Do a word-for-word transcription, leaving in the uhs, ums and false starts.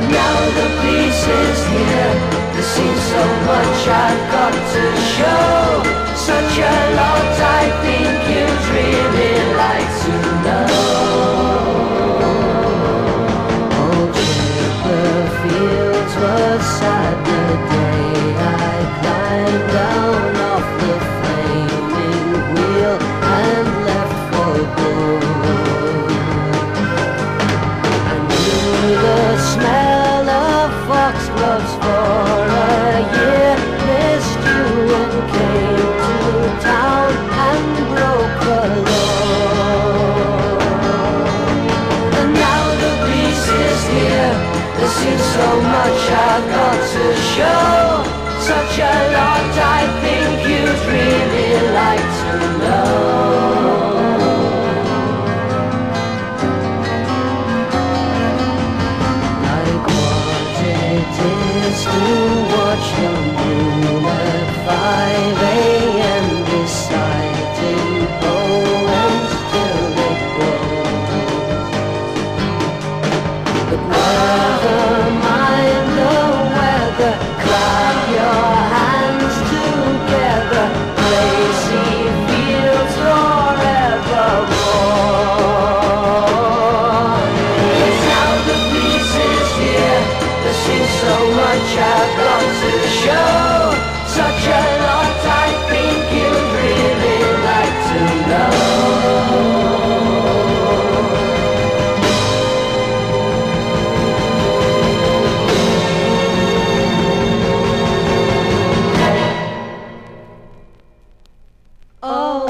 Now the piece is here. There's seen so much I've got to show. Such a lot I think you'd really like to know. Old Chipperfields was sad the day I climbed down off the flaming wheel and left for good. I knew the smell of foxgloves for a year, missed you and came to town and broke the law. And now the peace is here. There's seems so much I've got to show. Such a lot I think you'd really like to know. Like what it is to watch the moon at five a.m. reciting poems till it grows. But never mind the weather, clap your hands together, lazy fields forevermore. Yes, now the peace is here. There's seems so much I've got to show. Such a lot I think you'd really like to know. Oh.